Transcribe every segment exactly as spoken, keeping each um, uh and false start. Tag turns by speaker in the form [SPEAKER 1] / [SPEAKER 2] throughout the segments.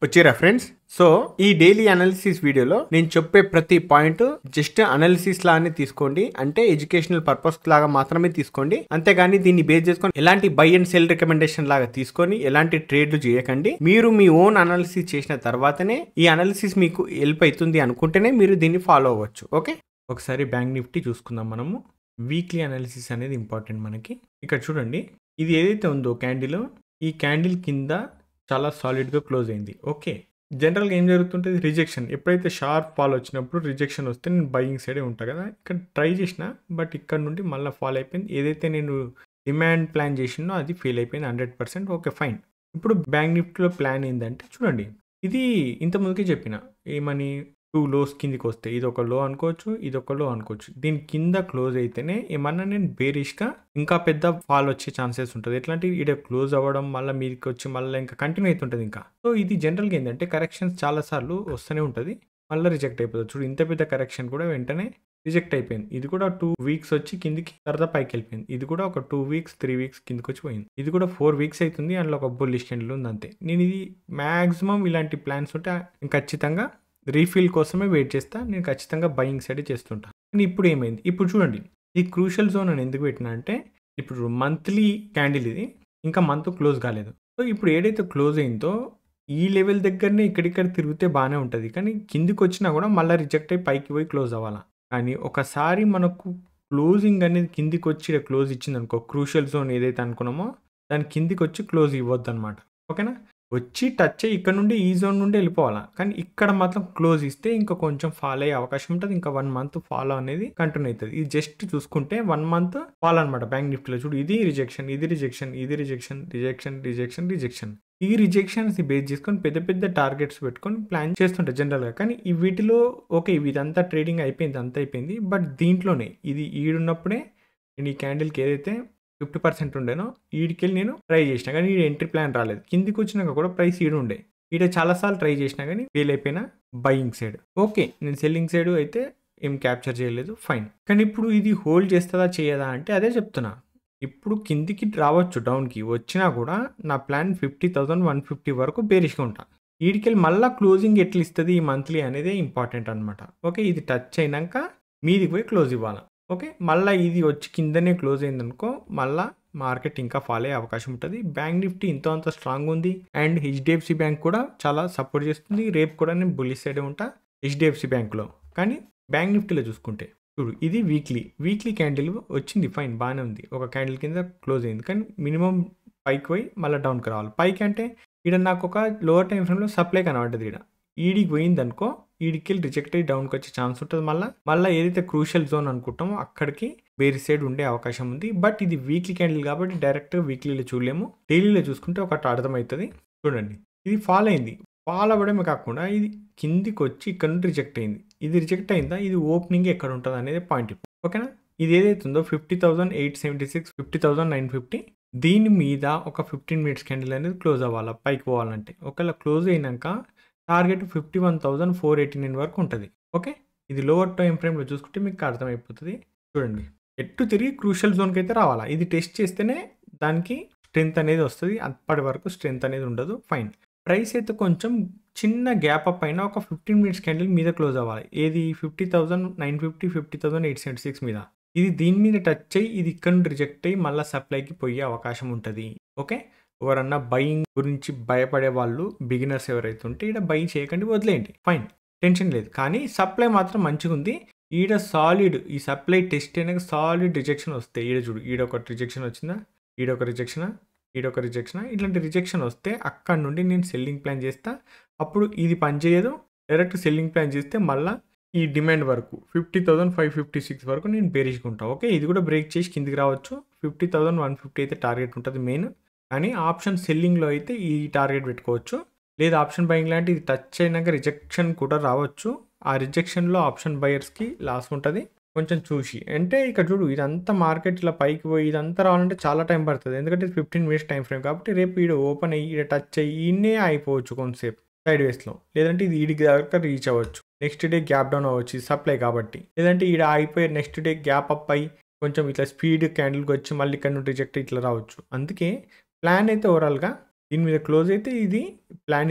[SPEAKER 1] వచ్చేరా friends. So ఈ daily analysis వీడియోలో నేను చెప్పే ప్రతి పాయింట్ జస్ట్ అనాలిసిస్ లాగానే తీసుకోండి, అంటే ఎడ్యుకేషనల్ పర్పస్ లాగా మాత్రమే తీసుకోండి. అంతేగాని దీన్ని బేస్ చేసుకొని ఎలాంటి బై అండ్ సెల్ రికమెండేషన్ లాగా తీసుకొని ఎలాంటి ట్రేడ్లు చేయకండి. మీరు మీ ఓన్ అనాలిసిస్ చేసిన తర్వాతనే ఈ అనాలిసిస్ మీకు హెల్ప్ అవుతుంది అనుకుంటేనే మీరు దీన్ని ఫాలో అవ్వచ్చు. ఓకే, ఒకసారి బ్యాంక్ నిఫ్టీ చూసుకుందాం. మనము వీక్లీ అనాలిసిస్ అనేది ఇంపార్టెంట్ మనకి. ఇక్కడ చూడండి, ఇది ఏదైతే ఉందో క్యాండిల్, ఈ క్యాండిల్ కింద చాలా సాలిడ్గా క్లోజ్ అయింది. ఓకే, జనరల్గా ఏం జరుగుతుంటుంది, రిజెక్షన్. ఎప్పుడైతే షార్ప్ ఫాల్ వచ్చినప్పుడు రిజెక్షన్ వస్తే నేను బయింగ్ సైడే ఉంటాను కదా. ఇక్కడ ట్రై చేసిన, బట్ ఇక్కడ నుండి మళ్ళీ ఫాల్ అయిపోయింది. ఏదైతే నేను డిమాండ్ ప్లాన్ చేసినో అది ఫెయిల్ అయిపోయింది హండ్రెడ్ పర్సెంట్. Okay fine. ఇప్పుడు బ్యాంక్ నిఫ్టీలో ప్లాన్ ఏంటంటే చూడండి, ఇది ఇంతకుముందుకే చెప్పిన ఏమని, టూ లోస్ కిందికి వస్తాయి. ఇది ఒక లో అనుకోవచ్చు, ఇది ఒక లో అనుకోవచ్చు. దీని కింద క్లోజ్ అయితేనే ఏమన్నా నేను బేరిష్గా ఇంకా పెద్ద ఫాల్ వచ్చే ఛాన్సెస్ ఉంటుంది. ఎట్లాంటి ఇక్కడ క్లోజ్ అవ్వడం మళ్ళీ మీదకి వచ్చి మళ్ళీ ఇంకా కంటిన్యూ అవుతుంటుంది ఇంకా. సో ఇది జనరల్గా ఏంటంటే కరెక్షన్స్ చాలాసార్లు వస్తూనే ఉంటుంది, మళ్ళీ రిజెక్ట్ అయిపోతుంది. చూడు, ఇంత పెద్ద కరెక్షన్ కూడా వెంటనే రిజెక్ట్ అయిపోయింది. ఇది కూడా టూ వీక్స్ వచ్చి కిందికి తర్వాత పైకి వెళ్ళిపోయింది. ఇది కూడా ఒక టూ వీక్స్ త్రీ వీక్స్ కిందికి వచ్చి పోయింది. ఇది కూడా ఫోర్ వీక్స్ అవుతుంది, అందులో ఒక బుల్లిష్ క్యాండిల్ ఉంది అంతే. నేను ఇది మ్యాక్సిమం ఇలాంటి ప్లాన్స్ ఉంటే ఖచ్చితంగా రీఫిల్ కోసమే వెయిట్ చేస్తా. నేను ఖచ్చితంగా బయింగ్ సైడ్ చేస్తుంటా. కానీ ఇప్పుడు ఏమైంది, ఇప్పుడు చూడండి, ఈ క్రూషియల్ జోన్ అని ఎందుకు పెట్టినా అంటే, ఇప్పుడు మంత్లీ క్యాండిల్ ఇది, ఇంకా మంత్ క్లోజ్ కాలేదు. సో ఇప్పుడు ఏదైతే క్లోజ్ అయిందో ఈ లెవెల్ దగ్గరనే ఇక్కడిక్కడ తిరిగితే బాగానే ఉంటుంది. కానీ కిందికి వచ్చినా కూడా మళ్ళీ రిజెక్ట్ అయ్యి పైకి పోయి క్లోజ్ అవ్వాలా. కానీ ఒకసారి మనకు క్లోజింగ్ అనేది కిందికి వచ్చి క్లోజ్ ఇచ్చింది అనుకో, క్రూషియల్ జోన్ ఏదైతే అనుకున్నామో దాని కిందికి వచ్చి క్లోజ్ ఇవ్వద్దు అనమాట. ఓకేనా, వచ్చి టచ్ అయ్యి ఇక్కడ నుండి ఈ జోన్ నుండి వెళ్ళిపోవాలా. కానీ ఇక్కడ మాత్రం క్లోజ్ ఇస్తే ఇంకా కొంచెం ఫాలో అయ్యే అవకాశం ఉంటుంది. ఇంకా వన్ మంత్ ఫాలో అనేది కంటిన్యూ అవుతుంది. ఇది జస్ట్ చూసుకుంటే వన్ మంత్ ఫాలో అనమాట. బ్యాంక్ నిఫ్టీలో చూడు, ఇది రిజెక్షన్, ఇది రిజెక్షన్, ఇది రిజెక్షన్, రిజెక్షన్, రిజెక్షన్, రిజెక్షన్. ఈ రిజెక్షన్స్ బేస్ చేసుకొని పెద్ద పెద్ద టార్గెట్స్ పెట్టుకొని ప్లాన్ చేస్తుంటారు జనరల్గా. కానీ ఈ వీటిలో ఓకే ఇదంతా ట్రేడింగ్ అయిపోయింది, అంతా అయిపోయింది. బట్ దీంట్లోనే ఇది ఈడున్నప్పుడే నేను ఈ క్యాండిల్కి ఏదైతే ఫిఫ్టీ పర్సెంట్ ఉండేనో ఈడికెళ్ళి నేను ట్రై చేసిన, కానీ ఈ ఎంట్రీ ప్లాన్ రాలేదు. కిందికి వచ్చినాక కూడా ప్రైస్ ఈడు ఉండే, ఈడ చాలాసార్లు ట్రై చేసినా కానీ ఫెయిల్ అయిపోయినా బయింగ్ సైడ్. ఓకే, నేను సెల్లింగ్ సైడ్ అయితే ఏం క్యాప్చర్ చేయలేదు, ఫైన్. కానీ ఇప్పుడు ఇది హోల్డ్ చేస్తుందా చేయదా అంటే అదే చెప్తున్నా. ఇప్పుడు కిందికి రావచ్చు, డౌన్కి వచ్చినా కూడా నా plan fifty thousand one fifty వరకు బేరిష్గా ఉంటా. ఈడికెళ్ళి మళ్ళీ క్లోజింగ్ ఎట్లా ఇస్తుంది ఈ మంత్లీ అనేది ఇంపార్టెంట్ అనమాట. ఓకే, ఇది టచ్ అయినాక మీదికి పోయి క్లోజ్ ఇవ్వాలి. ఓకే, మళ్ళీ ఇది వచ్చి కిందనే క్లోజ్ అయిందనుకో మళ్ళీ మార్కెట్ ఇంకా ఫాలో అయ్యే అవకాశం ఉంటుంది. బ్యాంక్ నిఫ్టీ ఇంత అంత స్ట్రాంగ్ ఉంది, అండ్ హెచ్డిఎఫ్సి బ్యాంక్ కూడా చాలా సపోర్ట్ చేస్తుంది. రేపు కూడా నేను బుల్లిష్ సైడే ఉంటా హెచ్డిఎఫ్సి బ్యాంక్లో. కానీ బ్యాంక్ నిఫ్టీలో చూసుకుంటే చూడు, ఇది వీక్లీ వీక్లీ క్యాండిల్ వచ్చింది, ఫైన్ బాగానే ఉంది. ఒక క్యాండిల్ కింద క్లోజ్ అయింది, కానీ మినిమం పైకి పోయి మళ్ళీ డౌన్కి రావాలి. పైకి అంటే ఇక్కడ నాకు ఒక లోవర్ టైం ఫ్రేమ్లో సప్లై కనబడ్డది. ఇక్కడ ఈడికి పోయింది అనుకో, ఈడికి వెళ్ళి రిజెక్ట్ అయ్యి డౌన్కి వచ్చే ఛాన్స్ ఉంటుంది. మళ్ళీ మళ్ళీ ఏదైతే క్రూషియల్ జోన్ అనుకుంటామో అక్కడికి వేరే సైడ్ ఉండే అవకాశం ఉంది. బట్ ఇది వీక్లీ క్యాండిల్ కాబట్టి డైరెక్ట్గా వీక్లీలో చూడలేము, డైలీలో చూసుకుంటే ఒకటి అర్థమవుతుంది. చూడండి, ఇది ఫాల్ అయింది, ఫాల్ అవ్వడమే కాకుండా ఇది కిందికి వచ్చి ఇక్కడ నుండి రిజెక్ట్ అయింది. ఇది రిజెక్ట్ అయిందా, ఇది ఓపెనింగ్ ఎక్కడ ఉంటుంది అనేది పాయింట్. ఓకేనా, ఇది ఏదైతే ఉందో fifty thousand eight seventy six fifty thousand nine fifty దీని మీద ఒక ఫిఫ్టీన్ మినిట్స్ క్యాండిల్ అనేది క్లోజ్ అవ్వాలా పైకి పోవాలంటే. ఒకవేళ క్లోజ్ అయినాక target fifty one thousand four eighty nine వరకు ఉంటుంది. ఓకే, ఇది లోవర్ టైం ఫ్రేమ్లో చూసుకుంటే మీకు అర్థమైపోతుంది. చూడండి, ఎట్టు తిరిగి క్రూషియల్ జోన్కి అయితే రావాలా. ఇది టెస్ట్ చేస్తేనే దానికి స్ట్రెంత్ అనేది వస్తుంది, అప్పటి వరకు స్ట్రెంత్ అనేది ఉండదు. ఫైన్, ప్రైస్ అయితే కొంచెం చిన్న గ్యాప్ అప్ అయినా ఒక ఫిఫ్టీన్ మినిట్స్ క్యాండిల్ మీద క్లోజ్ అవ్వాలి. ఏది fifty thousand nine fifty fifty thousand eight seventy six మీద. ఇది దీని మీద టచ్ అయ్యి ఇది ఇక్కడ నుండి రిజెక్ట్ అయ్యి మళ్ళీ సప్లైకి పోయే అవకాశం ఉంటుంది. ఓకే, ఎవరన్నా బయింగ్ గురించి భయపడే వాళ్ళు బిగినర్స్ ఎవరైతే ఉంటే ఈడ బై చేయకండి, వదిలేయండి, ఫైన్, టెన్షన్ లేదు. కానీ సప్లై మాత్రం మంచిగా ఉంది. ఈడ సాలిడ్ ఈ సప్లై టెస్ట్ అయినాక సాలిడ్ రిజెక్షన్ వస్తాయి. ఈడ చూడు, ఈడ ఒక రిజెక్షన్ వచ్చిందా, ఈడ ఒక రిజెక్షనా, ఈడ ఒక రిజెక్షనా, ఇట్లాంటి రిజెక్షన్ వస్తే అక్కడ నుండి నేను సెల్లింగ్ ప్లాన్ చేస్తా. అప్పుడు ఇది పనిచేయదు, డైరెక్ట్ సెల్లింగ్ ప్లాన్ చేస్తే మళ్ళీ ఈ డిమాండ్ వరకు fifty thousand five fifty six వరకు నేను బేరిష్గా ఉంటాను. ఓకే, ఇది కూడా బ్రేక్ చేసి కిందికి రావచ్చు. ఫిఫ్టీ థౌసండ్ వన్ ఫిఫ్టీ అయితే టార్గెట్ ఉంటుంది మెయిన్. కానీ ఆప్షన్ సెల్లింగ్లో అయితే ఈ టార్గెట్ పెట్టుకోవచ్చు, లేదా ఆప్షన్ బయింగ్ లాంటి ఇది టచ్ అయినాక రిజెక్షన్ కూడా రావచ్చు. ఆ రిజెక్షన్లో ఆప్షన్ బయర్స్కి లాస్ ఉంటుంది కొంచెం చూసి. అంటే ఇక్కడ చూడు, ఇదంతా మార్కెట్ ఇలా పైకి పోయి ఇదంతా రావాలంటే చాలా టైం పడుతుంది, ఎందుకంటే ఫిఫ్టీన్ మినిట్స్ టైం ఫ్రేమ్ కాబట్టి. రేపు ఈడ ఓపెన్ అయ్యి ఈడ టచ్ అయ్యి ఈయనే అయిపోవచ్చు కొంతసేపు సైడ్ వేస్లో, లేదంటే ఇది ఈడికి దగ్గర రీచ్ అవ్వచ్చు. నెక్స్ట్ డే గ్యాప్ డౌన్ అవ్వచ్చు, సప్లై కాబట్టి. లేదంటే ఈడ అయిపోయి నెక్స్ట్ డే గ్యాప్ అప్ అయ్యి కొంచెం ఇట్లా స్పీడ్ క్యాండిల్కి వచ్చి మళ్ళీ ఇక్కడ నుండి రిజెక్ట్ ఇట్లా రావచ్చు. అందుకే ప్లాన్ అయితే ఓవరాల్గా దీని మీద క్లోజ్ అయితే ఇది ప్లాన్ ఇది.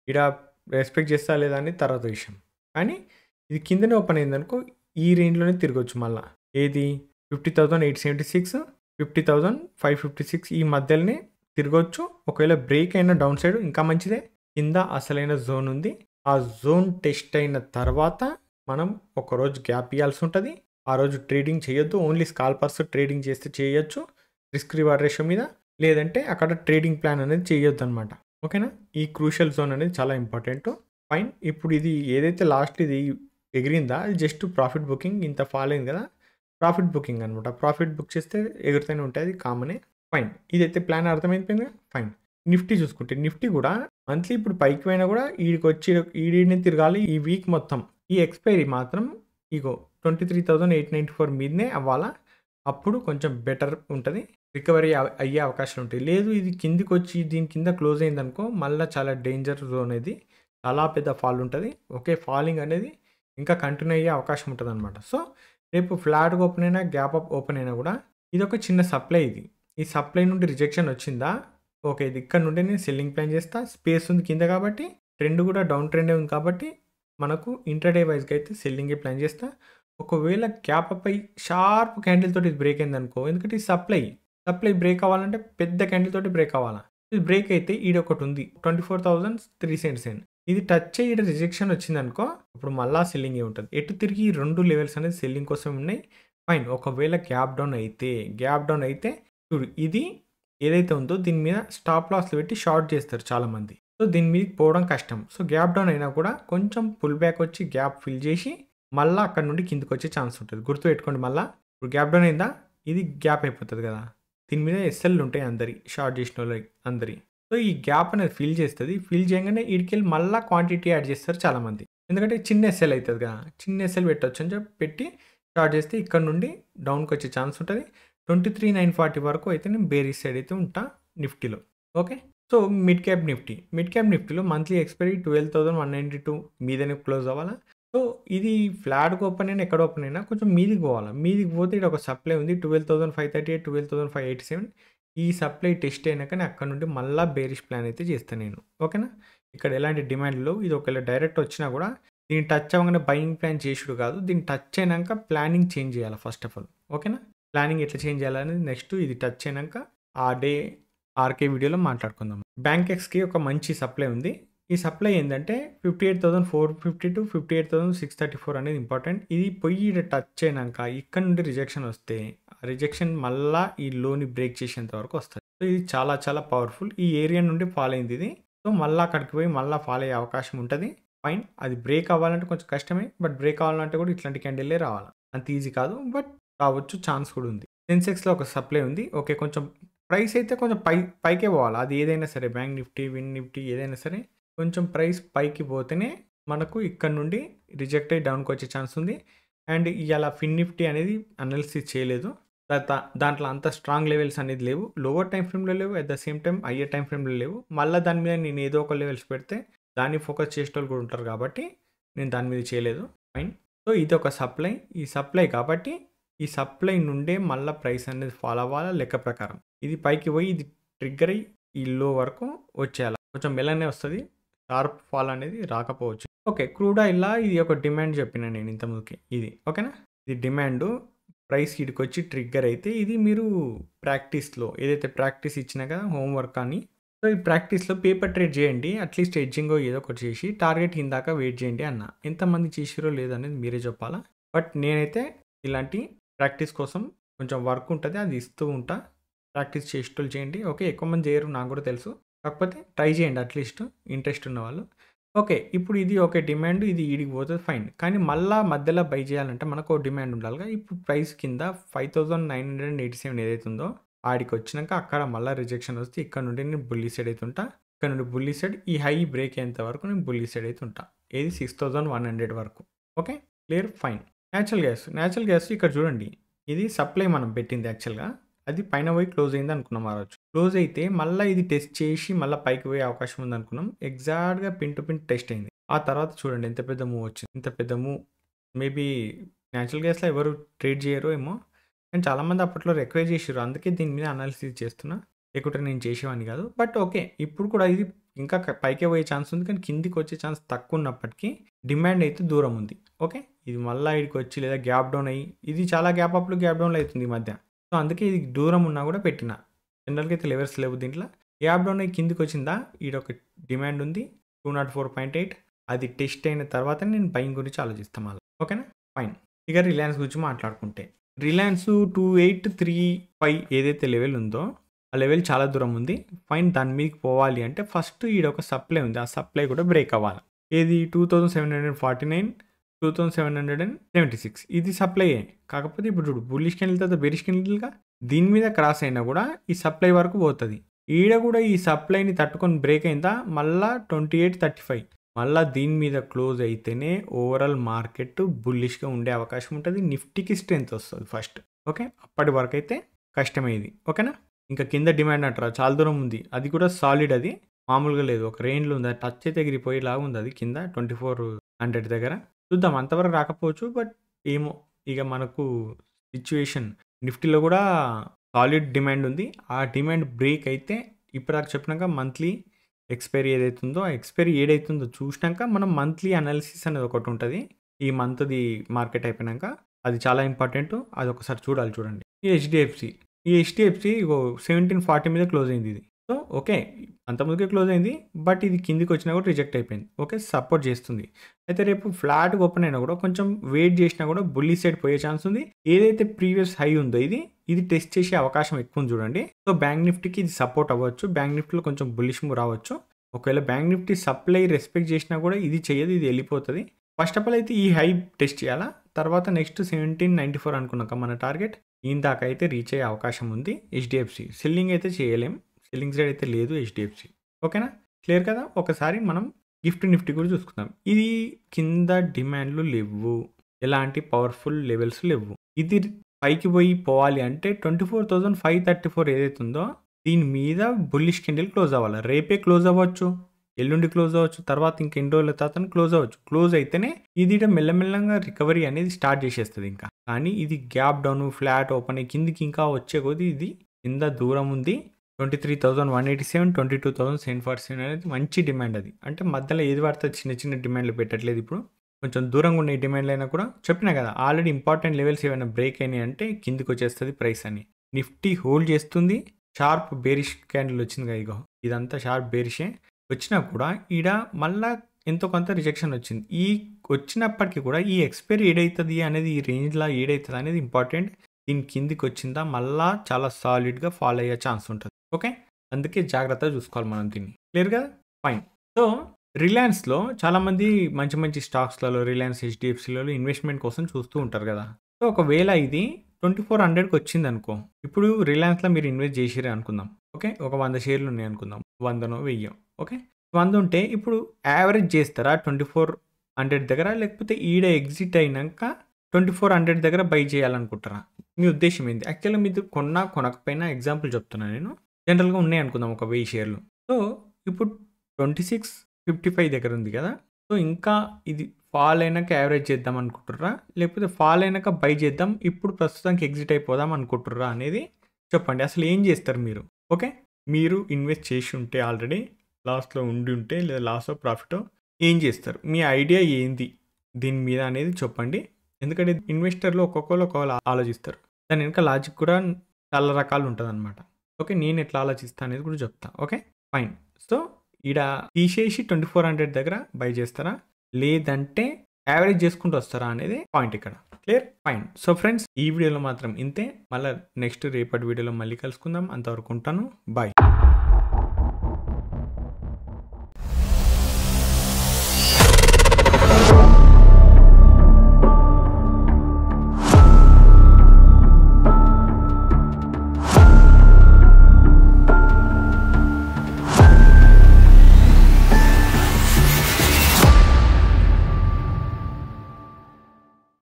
[SPEAKER 1] ఈడ రెస్పెక్ట్ చేస్తా లేదా అని తర్వాత విషయం. కానీ ఇది కిందనే ఓపెన్ అయిందనుకో ఈ రేంజ్‌లోనే తిరగొచ్చు మళ్ళా. ఏది fifty thousand eight seventy six, fifty thousand five fifty six ఈ మధ్యలోనే తిరగొచ్చు. ఒకవేళ బ్రేక్ అయిన డౌన్ సైడ్ ఇంకా మంచిదే. కింద అసలైన జోన్ ఉంది. ఆ జోన్ టెస్ట్ అయిన తర్వాత మనం ఒకరోజు గ్యాప్ ఇయ్యాల్సి ఉంటుంది. ఆ రోజు ట్రేడింగ్ చేయొద్దు. ఓన్లీ స్కాల్పర్స్ ట్రేడింగ్ చేస్తే చేయొచ్చు రిస్క్ రివార్డ్ రేషియో మీద. లేదంటే అక్కడ ట్రేడింగ్ ప్లాన్ అనేది చేయొద్దు అనమాట. ఓకేనా? ఈ క్రూషియల్ జోన్ అనేది చాలా ఇంపార్టెంట్. ఫైన్. ఇప్పుడు ఇది ఏదైతే లాస్ట్ ఇది ఎగిరిందా అది జస్ట్ ప్రాఫిట్ బుకింగ్. ఇంత ఫాల్ అయింది కదా, ప్రాఫిట్ బుకింగ్ అనమాట. ప్రాఫిట్ బుక్ చేస్తే ఎగురుతూనే ఉంటుంది, అది కామనే. ఫైన్. ఇదైతే ప్లాన్ అర్థమైపోయింది. ఫైన్. నిఫ్టీ చూసుకుంటే నిఫ్టీ కూడా మంత్లీ ఇప్పుడు పైకి పోయినా కూడా ఈడికి వచ్చి ఈడిని తిరగాలి ఈ వీక్ మొత్తం. ఈ ఎక్స్పైరీ మాత్రం ఇగో twenty three thousand eight ninety four మీదనే అవ్వాలా. అప్పుడు కొంచెం బెటర్ ఉంటుంది, రికవరీ అయ్యే అవకాశాలు ఉంటాయి. లేదు ఇది కిందికి వచ్చి దీని కింద క్లోజ్ అయిందనుకో మళ్ళీ చాలా డేంజర్ జోన్ అనేది, చాలా పెద్ద ఫాల్ ఉంటుంది. ఓకే, ఫాలింగ్ అనేది ఇంకా కంటిన్యూ అయ్యే అవకాశం ఉంటుంది అనమాట. సో రేపు ఫ్లాట్గా ఓపెన్ అయినా గ్యాప్ అప్ ఓపెన్ అయినా కూడా ఇది ఒక చిన్న సప్లై. ఇది ఈ సప్లై నుండి రిజెక్షన్ వచ్చిందా, ఓకే ఇది ఇక్కడ నుండి నేను సెల్లింగ్ ప్లాన్ చేస్తా. స్పేస్ ఉంది కింద కాబట్టి, ట్రెండ్ కూడా డౌన్ ట్రెండే ఉంది కాబట్టి మనకు ఇంటర్డే వైజ్గా అయితే సెల్లింగే ప్లాన్ చేస్తా. ఒకవేళ గ్యాప్ అప్ అయ్యి షార్ప్ క్యాండిల్ తోటి ఇది బ్రేక్ అయింది అనుకో, ఎందుకంటే ఈ సప్లై సప్లై బ్రేక్ అవ్వాలంటే పెద్ద క్యాండిల్ తోటి బ్రేక్ అవ్వాలా. ఇది బ్రేక్ అయితే ఈడ ఒకటి ఉంది twenty four thousand three cents and ఇది టచ్ అయ్యి ఈడ రిజెక్షన్ వచ్చింది అనుకో, ఇప్పుడు మళ్ళా సెల్లింగ్ ఏ ఉంటుంది. ఎటు తిరిగి ఈ రెండు లెవెల్స్ అనేది సెల్లింగ్ కోసం ఉన్నాయి. ఫైన్. ఒకవేళ గ్యాప్ డౌన్ అయితే గ్యాప్ డౌన్ అయితే చూడు ఇది ఏదైతే ఉందో దీని మీద స్టాప్ లాస్లు పెట్టి షార్ట్ చేస్తారు చాలామంది. సో దీని మీద పోవడం కష్టం. సో గ్యాప్ డౌన్ అయినా కూడా కొంచెం పుల్ బ్యాక్ వచ్చి గ్యాప్ ఫిల్ చేసి మళ్ళీ అక్కడ నుండి కిందకి వచ్చే ఛాన్స్ ఉంటుంది. గుర్తు పెట్టుకోండి. మళ్ళీ ఇప్పుడు గ్యాప్ డౌన్ అయిందా ఇది గ్యాప్ అయిపోతుంది కదా, దీని మీద ఎస్ఎల్ ఉంటాయి అందరి షార్ట్ చేసిన వాళ్ళకి అందరి. సో ఈ గ్యాప్ అనేది ఫిల్ చేస్తుంది. ఫిల్ చేయగానే వీడికెళ్ళి మళ్ళీ క్వాంటిటీ యాడ్ చేస్తారు చాలామంది, ఎందుకంటే చిన్న ఎస్ఎల్ అవుతుంది కదా, చిన్న ఎస్ఎల్ పెట్టవచ్చు అని చెప్పి పెట్టి స్టార్ట్ చేస్తే ఇక్కడ నుండి డౌన్కి వచ్చే ఛాన్స్ ఉంటుంది. ట్వంటీ త్రీ నైన్ ఫార్టీ వరకు అయితే నేను బేరీ సైడ్ అయితే ఉంటా నిఫ్టీలో. Okay. So mid cap Nifty mid cap నిఫ్టీలో monthly expiry twelve thousand one ninety two మీదనే క్లోజ్ అవ్వాలా. సో ఇది ఫ్లాట్గా ఓపెన్ అయినా ఎక్కడ ఓపెన్ అయినా కొంచెం మీదికి పోవాలి. మీదికి పోతే ఇక్కడ ఒక సప్లై ఉంది twelve thousand five thirty eight twelve thousand five eighty seven ఈ సప్లై టెస్ట్ అయినాకనే అక్కడ నుండి మళ్ళీ బేరిష్ ప్లాన్ అయితే చేస్తాను నేను. ఓకేనా? ఇక్కడ ఎలాంటి డిమాండ్లో ఇది ఒకవేళ డైరెక్ట్ వచ్చినా కూడా దీన్ని టచ్ అవ్వగానే బయింగ్ ప్లాన్ చేసుడు కాదు, దీన్ని టచ్ అయినాక ప్లానింగ్ చేంజ్ చేయాలి ఫస్ట్ ఆఫ్ ఆల్. ఓకేనా? ప్లానింగ్ ఎట్లా చేంజ్ చేయాలనేది నెక్స్ట్ ఇది టచ్ అయినాక ఆ డే ఆర్కే వీడియోలో మాట్లాడుకుందాం. బ్యాంక్ ఎక్స్కి ఒక మంచి సప్లై ఉంది. ఈ సప్లై ఏంటంటే fifty eight thousand four fifty to fifty eight thousand six thirty four అనేది ఇంపార్టెంట్. ఇది పొయ్యి టచ్ అయినాక ఇక్కడ నుండి రిజెక్షన్ వస్తే రిజెక్షన్ మళ్ళీ ఈ లోని బ్రేక్ చేసేంత వరకు వస్తుంది. సో ఇది చాలా చాలా పవర్ఫుల్. ఈ ఏరియా నుండి ఫాల్ అయింది ఇది. సో మళ్ళీ అక్కడికి పోయి మళ్ళీ ఫాల్ అయ్యే అవకాశం ఉంటుంది. ఫైన్. అది బ్రేక్ అవ్వాలంటే కొంచెం కష్టమే, బట్ బ్రేక్ అవ్వాలంటే కూడా ఇట్లాంటి క్యాండిల్లే రావాలి. అంత ఈజీ కాదు, బట్ రావచ్చు, ఛాన్స్ కూడా ఉంది. సెన్సెక్స్లో ఒక సప్లై ఉంది. ఓకే, కొంచెం ప్రైస్ అయితే కొంచెం పై పైకే పోవాలి. అది ఏదైనా సరే, బ్యాంక్ నిఫ్టీ విన్ నిఫ్టీ ఏదైనా సరే కొంచెం ప్రైస్ పైకి పోతేనే మనకు ఇక్కడ నుండి రిజెక్ట్ అయ్యి డౌన్కి వచ్చే ఛాన్స్ ఉంది. అండ్ ఇవాళ ఫిన్ నిఫ్టీ అనేది అనాలిసిస్ చేయలేదు, దాంట్లో అంత స్ట్రాంగ్ లెవెల్స్ అనేది లేవు. లోవర్ టైం ఫ్రేమ్లో లేవు, at the same time higher time ఫ్రేమ్లో లేవు. మళ్ళీ దాని మీద నేను ఏదో ఒక లెవెల్స్ పెడితే దాన్ని ఫోకస్ చేసేటోళ్ళు కూడా ఉంటారు కాబట్టి నేను దాని మీద చేయలేదు. ఫైన్. సో ఇది ఒక సప్లై. ఈ సప్లై కాబట్టి ఈ సప్లై నుండే మళ్ళీ ప్రైస్ అనేది ఫాలో అవ్వాలా లెక్క ప్రకారం. ఇది పైకి పోయి ఇది ట్రిగ్గర్ అయ్యి ఈ లో వరకు వచ్చేయాలి. కొంచెం మెల్లనే వస్తుంది, షార్ప్ ఫాల్ అనేది రాకపోవచ్చు. ఓకే, క్రూడ్ ఆయిల్ ఇది ఒక డిమాండ్ చెప్పిన నేను ఇంతకుముందుకి. ఇది ఓకేనా, ఇది డిమాండ్. ప్రైస్ ఇడికి వచ్చి ట్రిగ్గర్ అయితే ఇది మీరు ప్రాక్టీస్లో ఏదైతే ప్రాక్టీస్ ఇచ్చినా కదా హోంవర్క్ అని, సో ఈ ప్రాక్టీస్లో పేపర్ ట్రేడ్ చేయండి. అట్లీస్ట్ ఎడ్జింగో ఏదో ఒకటి చేసి టార్గెట్ కిందాక వెయిట్ చేయండి అన్న. ఎంతమంది చేసిరో లేదనేది మీరే చెప్పాలా. బట్ నేనైతే ఇలాంటి ప్రాక్టీస్ కోసం కొంచెం వర్క్ ఉంటుంది, అది ఇస్తూ ఉంటా. ప్రాక్టీస్ చేసేటోళ్ళు చేయండి. ఓకే, ఎక్కువ మంది చేయరు నాకు కూడా తెలుసు, కాకపోతే ట్రై చేయండి అట్లీస్ట్ ఇంట్రెస్ట్ ఉన్న వాళ్ళు. ఓకే, ఇప్పుడు ఇది ఓకే డిమాండ్, ఇది ఈడికి పోతుంది ఫైన్. కానీ మళ్ళీ మధ్యలో బై చేయాలంటే మనకు డిమాండ్ ఉండాలిగా. ఇప్పుడు ప్రైస్ కింద five thousand nine hundred eighty seven ఏదైతే ఉందో ఆడికి వచ్చినాక అక్కడ మళ్ళీ రిజెక్షన్ వస్తే ఇక్కడ నుండి నేను బుల్లీ సైడ్ అవుతుంటా. ఇక్కడ నుండి బుల్లీ సైడ్ ఈ హై బ్రేక్ అయ్యేంత వరకు నేను బుల్లీ సైడ్ అవుతుంటా. ఏది సిక్స్ థౌసండ్ వన్ హండ్రెడ్ వరకు. Okay, clear. Fine. Natural gas natural gas ఇక్కడ చూడండి, ఇది సప్లై మనం పెట్టింది యాక్చువల్గా. అది పైన పోయి క్లోజ్ అయింది అనుకున్నాం ఆ రోజు. క్లోజ్ అయితే మళ్ళీ ఇది టెస్ట్ చేసి మళ్ళీ పైకి పోయే అవకాశం ఉంది అనుకున్నాం. ఎగ్జాక్ట్గా పిన్ టు పిన్ టెస్ట్ అయింది. ఆ తర్వాత చూడండి ఎంత పెద్ద మూవ్ వచ్చింది. ఇంత పెద్ద మూవ్ మేబీ న్యాచురల్ గ్యాస్లో ఎవరు ట్రేడ్ చేయరో ఏమో, కానీ చాలామంది అప్పట్లో రిక్వైర్ చేసారు. అందుకే దీని మీద అనాలిసిస్ చేస్తున్నా, లేకుంటే నేను చేసేవాడిని కాదు. బట్ ఓకే, ఇప్పుడు కూడా ఇది ఇంకా పైకే పోయే ఛాన్స్ ఉంది, కానీ కిందికి వచ్చే ఛాన్స్ తక్కువ ఉన్నప్పటికీ డిమాండ్ అయితే దూరం ఉంది. ఓకే, ఇది మళ్ళీ ఇక్కడికి వచ్చి లేదా గ్యాప్ డౌన్ అయ్యి, ఇది చాలా గ్యాప్ అప్లు గ్యాప్ డౌన్లు అవుతుంది ఈ మధ్య. సో అందుకే ఇది దూరం ఉన్నా కూడా పెట్టిన. జనరల్గా అయితే లెవెల్స్ లేవు దీంట్లో. గ్యాప్ డౌన్ అయ్యి కిందికి వచ్చిందా, ఈడ ఒక డిమాండ్ ఉంది two not four point eight, అది టెస్ట్ అయిన తర్వాత నేను బయింగ్ గురించి ఆలోచిస్తాను మళ్ళీ. ఓకేనా, ఫైన్. ఇక రిలయన్స్ గురించి మాట్లాడుకుంటే, Reliance two eight three five ఏదైతే లెవెల్ ఉందో ఆ లెవెల్ చాలా దూరం ఉంది. ఫైన్, దాని మీదకి పోవాలి అంటే ఫస్ట్ ఈడ ఒక సప్లై ఉంది, ఆ సప్లై కూడా బ్రేక్ అవ్వాలి. ఏది two thousand seven hundred forty nine two thousand seven hundred and seventy six ఇది సప్లైయే. కాకపోతే ఇప్పుడు చూడు, బుల్లిష్ కెన్ వెళ్తుంది, బెరిష్ కెన్ వెళ్తుందిగా, దీని మీద క్రాస్ అయినా కూడా ఈ సప్లై వరకు పోతుంది. ఈడ కూడా ఈ సప్లైని తట్టుకొని బ్రేక్ అయిందా, మళ్ళా ట్వంటీ ఎయిట్ థర్టీ ఫైవ్ మళ్ళీ దీని మీద క్లోజ్ అయితేనే ఓవరాల్ మార్కెట్ బుల్లిష్గా ఉండే అవకాశం ఉంటుంది, నిఫ్టీకి స్ట్రెంత్ వస్తుంది ఫస్ట్. ఓకే, అప్పటి వరకు అయితే కష్టమైంది. ఓకేనా, ఇంకా కింద డిమాండ్ అంటారా, చాలా దూరం ఉంది, అది కూడా సాలిడ్, అది మామూలుగా లేదు, ఒక రేంజ్లో ఉంది, అది టచ్ అయితే ఎగిరిపోయేలాగా ఉంది, అది కింద ట్వంటీ ఫోర్ హండ్రెడ్ దగ్గర. చూద్దాం, అంతవరకు రాకపోవచ్చు, బట్ ఏమో ఇక మనకు సిచ్యువేషన్. నిఫ్టీలో కూడా సాలిడ్ డిమాండ్ ఉంది, ఆ డిమాండ్ బ్రేక్ అయితే ఇప్పుడు దాకా చెప్పినాక మంత్లీ ఎక్స్పైరీ ఏదైతుందో ఆ ఎక్స్పైరీ ఏదైతుందో చూసినాక మనం మంత్లీ అనాలిసిస్ అనేది ఒకటి ఉంటుంది. ఈ మంత్ది మార్కెట్ అయిపోయినాక అది చాలా ఇంపార్టెంట్, అది ఒకసారి చూడాలి. చూడండి, ఈ హెచ్డిఎఫ్సి ఈ హెచ్డిఎఫ్సి సెవెంటీన్ ఫార్టీ మీద క్లోజ్ అయింది ఇది. సో ఓకే, అంత ముందుకే క్లోజ్ అయింది, బట్ ఇది కిందికి వచ్చినా కూడా రిజెక్ట్ అయిపోయింది. ఓకే, సపోర్ట్ చేస్తుంది. అయితే రేపు ఫ్లాట్గా ఓపెన్ అయినా కూడా కొంచెం వెయిట్ చేసినా కూడా బుల్లి సైడ్ పోయే ఛాన్స్ ఉంది. ఏదైతే ప్రీవియస్ హై ఉందో ఇది ఇది టెస్ట్ చేసే అవకాశం ఎక్కువ ఉంది చూడండి. సో బ్యాంక్ నిఫ్టీకి ఇది సపోర్ట్ అవ్వచ్చు, బ్యాంక్ నిఫ్టీలో కొంచెం బుల్లిష్ మూవ్ రావచ్చు. ఒకవేళ బ్యాంక్ నిఫ్టీ సప్లై రెస్పెక్ట్ చేసినా కూడా ఇది చేయదు, ఇది వెళ్ళిపోతుంది. ఫస్ట్ ఆఫ్ ఆల్ అయితే ఈ హై టెస్ట్ చేయాలా, తర్వాత నెక్స్ట్ సెవెంటీన్ నైంటీ ఫోర్ అనుకున్నాక మన టార్గెట్ ఈయన దాకా అయితే రీచ్ అయ్యే అవకాశం ఉంది. హెచ్డిఎఫ్సి సెల్లింగ్ అయితే చేయలేం, సెల్లింగ్ సైడ్ అయితే లేదు హెచ్డిఎఫ్సి. ఓకేనా, క్లియర్ కదా. ఒకసారి మనం గిఫ్ట్ నిఫ్టీ కూడా చూసుకుందాం. ఇది కింద డిమాండ్లు లేవు, ఎలాంటి పవర్ఫుల్ లెవెల్స్ లేవు. ఇది పైకి పోయి పోవాలి అంటే twenty four thousand five thirty four ఏదైతుందో దీని మీద బుల్లిష్ కెండిల్ క్లోజ్ అవ్వాలి. రేపే క్లోజ్ అవ్వచ్చు, ఎల్లుండి క్లోజ్ అవ్వచ్చు, తర్వాత ఇంకెన్ని రోజుల తర్వాత క్లోజ్ అవ్వచ్చు. క్లోజ్ అయితేనే ఇది మెల్లమెల్లంగా రికవరీ అనేది స్టార్ట్ చేసేస్తుంది ఇంకా. కానీ ఇది గ్యాప్ డౌన్ ఫ్లాట్ ఓపెన్ అయ్యి కిందికి ఇంకా వచ్చే కొద్ది ఇది కింద దూరం ఉంది. Twenty three thousand one eighty seven twenty two thousand seven forty seven అనేది మంచి డిమాండ్. అది అంటే మధ్యలో ఏది పడితే చిన్న చిన్న డిమాండ్లు పెట్టట్లేదు. ఇప్పుడు కొంచెం దూరంగా ఉన్న డిమాండ్లు అయినా కూడా చెప్పినా కదా, ఆల్రెడీ ఇంపార్టెంట్ లెవెల్స్ ఏమైనా బ్రేక్ అయినాయి అంటే కిందికి వచ్చేస్తుంది ప్రైస్ అని. నిఫ్టీ హోల్డ్ చేస్తుంది. షార్ప్ బేరిష్ క్యాండిల్ వచ్చింది కదా, ఇగో ఇదంతా షార్ప్ బేరిషే వచ్చినా కూడా ఈడ మళ్ళా ఎంతో కొంత రిజెక్షన్ వచ్చింది. ఈ వచ్చినప్పటికీ కూడా ఈ ఎక్స్పైరీ ఏడవుతుంది అనేది, ఈ రేంజ్లో ఏడవుతుంది అనేది ఇంపార్టెంట్. దీని కిందికి వచ్చిందా మళ్ళా చాలా సాలిడ్గా ఫాలో అయ్యే ఛాన్స్ ఉంటుంది. ఓకే, అందుకే జాగ్రత్తగా చూసుకోవాలి మనం దీన్ని. క్లియర్ కదా, ఫైన్. సో రిలయన్స్లో చాలామంది మంచి మంచి స్టాక్స్లలో రిలయన్స్ హెచ్డిఎఫ్సిలలో ఇన్వెస్ట్మెంట్ కోసం చూస్తూ ఉంటారు కదా. సో ఒకవేళ ఇది ట్వంటీ ఫోర్ హండ్రెడ్కి వచ్చింది అనుకో, ఇప్పుడు రిలయన్స్లో మీరు ఇన్వెస్ట్ చేసిరే అనుకుందాం. ఓకే, ఒక వంద షేర్లు ఉన్నాయి అనుకుందాం, వందనో వెయ్యో. ఓకే, వంద ఉంటే ఇప్పుడు యావరేజ్ చేస్తారా ట్వంటీ ఫోర్ హండ్రెడ్ దగ్గర, లేకపోతే ఈడ ఎగ్జిట్ అయినాక ట్వంటీ ఫోర్ హండ్రెడ్ దగ్గర బై చేయాలనుకుంటారా? మీ ఉద్దేశం ఏంది? యాక్చువల్గా మీరు కొన్నా కొనకపోయినా ఎగ్జాంపుల్ చెప్తున్నాను నేను, జనరల్గా ఉన్నాయి అనుకుందాం ఒక వెయ్యి షేర్లు. సో ఇప్పుడు ట్వంటీ సిక్స్ ఫిఫ్టీ ఫైవ్ దగ్గర ఉంది కదా. సో ఇంకా ఇది ఫాల్ అయినాక యావరేజ్ చేద్దాం అనుకుంటుర్రా, లేకపోతే ఫాల్ అయినాక బై చేద్దాం, ఇప్పుడు ప్రస్తుతానికి ఎగ్జిట్ అయిపోదాం అనుకుంటుర్రా అనేది చెప్పండి. అసలు ఏం చేస్తారు మీరు? ఓకే, మీరు ఇన్వెస్ట్ చేసి ఉంటే ఆల్రెడీ లాస్ట్లో ఉండి ఉంటే లేదా లాస్ ఆఫ్ ప్రాఫిట్ ఏం చేస్తారు? మీ ఐడియా ఏంది దీని మీద అనేది చెప్పండి. ఎందుకంటే ఇన్వెస్టర్లు ఒక్కొక్కరు ఒక్కొక్కరు ఆలోచిస్తారు, దాని వెనుక లాజిక్ కూడా చాలా రకాలు ఉంటుంది అనమాట. ఓకే, నేను ఎట్లా ఆలోచిస్తాను అనేది కూడా చెప్తా. Okay, fine. సో ఈడ తీసేసి ట్వంటీ ఫోర్ హండ్రెడ్ దగ్గర బై చేస్తారా, లేదంటే యావరేజ్ చేసుకుంటూ వస్తారా అనేది పాయింట్ ఇక్కడ. Clear, fine. సో ఫ్రెండ్స్, ఈ వీడియోలో మాత్రం ఇంతే. మళ్ళీ నెక్స్ట్ రేపటి వీడియోలో మళ్ళీ కలుసుకుందాం. అంతవరకు ఉంటాను, బాయ్.